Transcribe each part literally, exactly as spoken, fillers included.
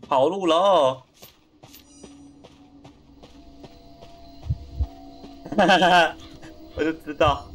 跑路喽！哈哈哈，我就知道。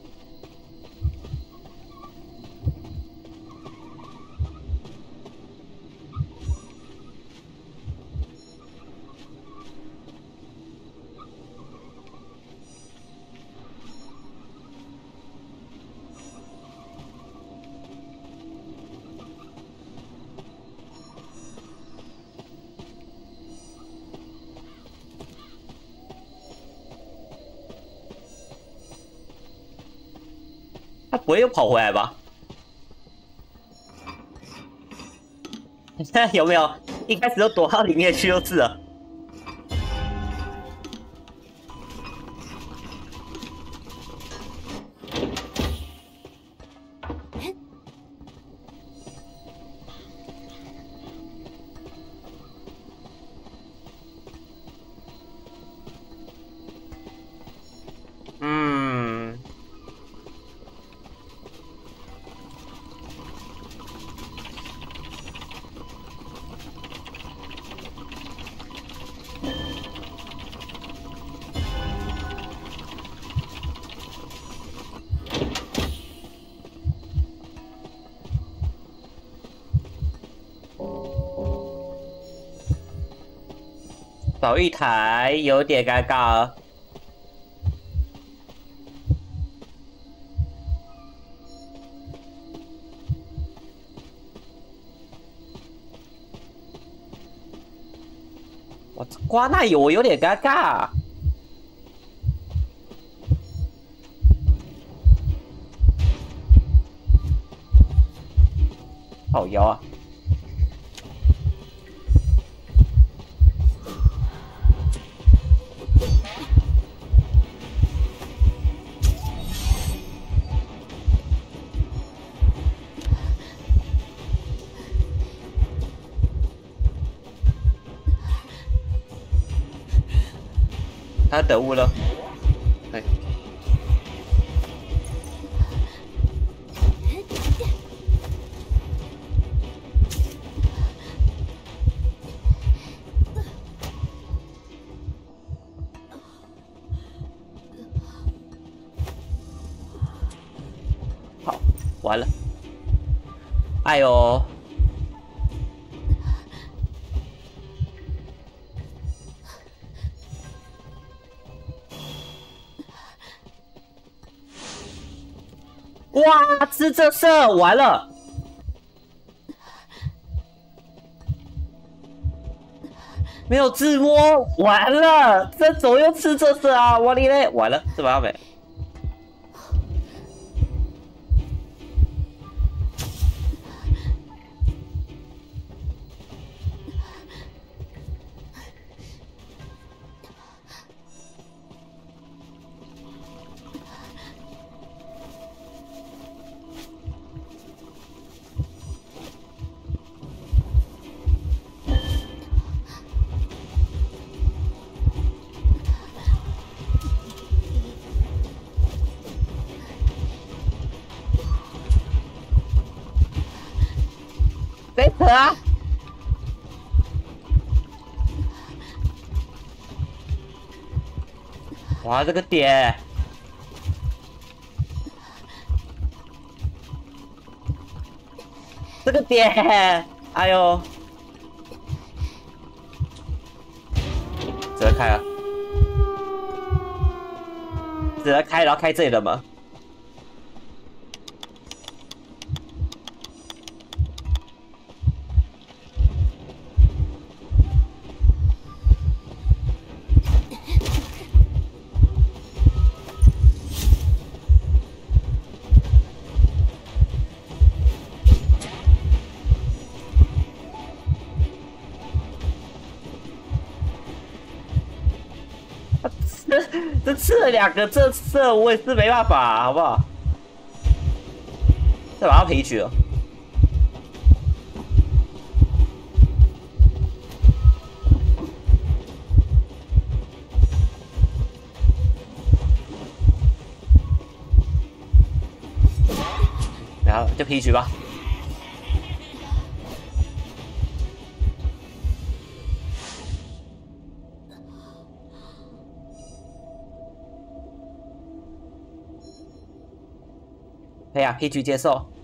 他不会又跑回来吧？有没有？一开始都躲到里面去就是了。嗯。少一台有点尴尬。我刮那油，我有点尴尬。好摇啊！他得物了，哎，好，完了，哎呦！哇，吃这色完了！没有自摸，完了！这左右吃这色啊！我哩嘞，完了，这把没。谁扯啊？哇，这个点，这个点，哎呦，只能开了，只能开，然后开这里的门。这这吃了两个，这这我也是没办法，好不好？再把它赔取了。然后就赔取吧。 可以啊，Peach 接受。